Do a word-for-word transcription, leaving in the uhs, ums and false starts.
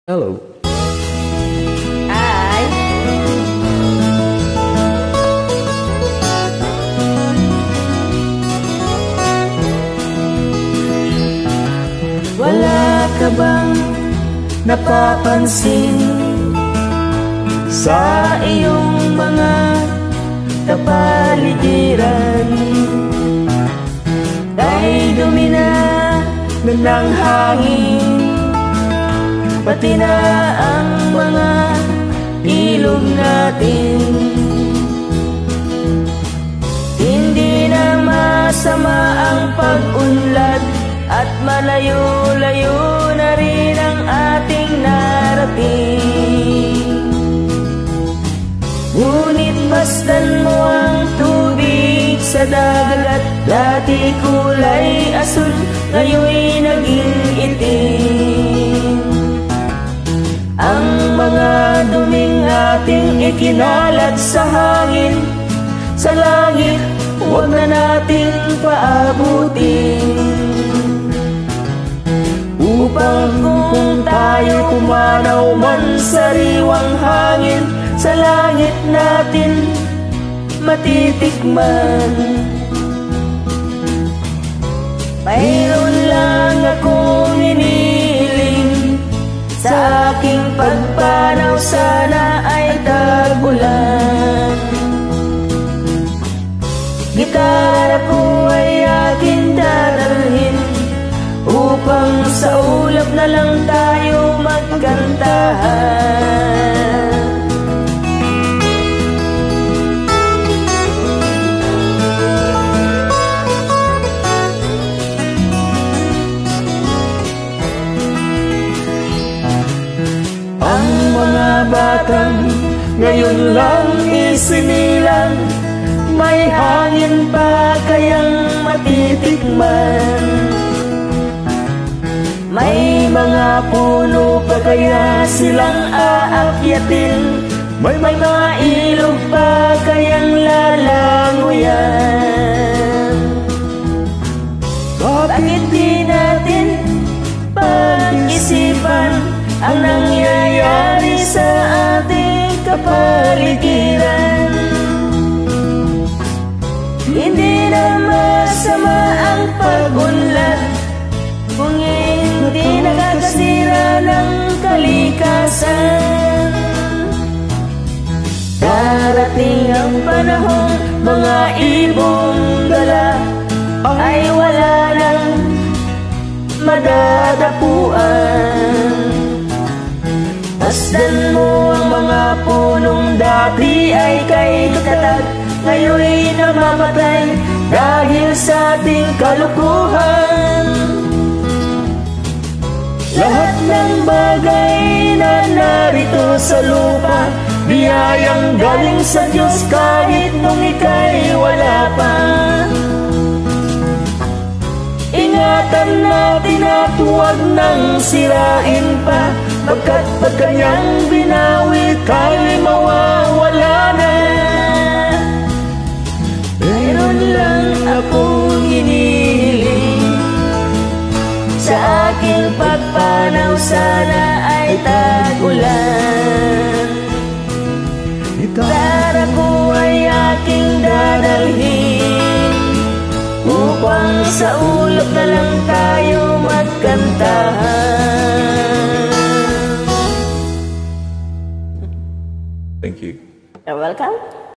Hello. Ay. Wala ka bang napapansin sa iyong mga kapaligiran? Kay dumi na ng hangin, pati na ang mga ilog natin. Hindi na masama ang pag-unlad, at malayo-layo na rin ang ating narating. Ngunit masdan mo ang tubig sa dagat, dati kulay asul, ngayon'y naging itim. Ang mga duming ating ikinalat sa hangin, sa langit, huwag na nating paabutin. Upang kung tayo pumanaw man sa sariwang hangin, sa langit natin matitikman. Mayroon lang akong hinihiling, sa aking pagpanaw sana ay tag-ulan. Gitara ko ay aking dadalhin, upang sa ulap na lang tayo magkantahan. Ang mga batang ngayon lang isinilang, may hangin pa kayang matitikman? May mga puno pa kaya silang aakyatin? May mga ilog pa kayang lalanguyan? Bakit di natin pag-isipan ang nangyayari sa ating kapaligiran? Hindi na masama ang pag-unlad, kung hindi nakakasira ng kalikasan. Darating ang panahon, mga ibong dala ay wala nang madadapuan. Masdan mo ang mga punong dati ay kay katatag, ngayon'y namamatay dahil sa ating kalukuhan. Lahat ng bagay na narito sa lupa, biyayang galing sa Diyos kahit nung ika'y wala pa. Ingatan natin at huwag nang sirain pa, pagkat pag kanyang binawi tayo'y mawawala na. Meron lang akong hinihiling, sa aking pagpanaw sana ay tag-ulan. Gitara ko ay aking dadalhin, upang sa ulap na lang tayo magkantahan. Thank you. You're welcome.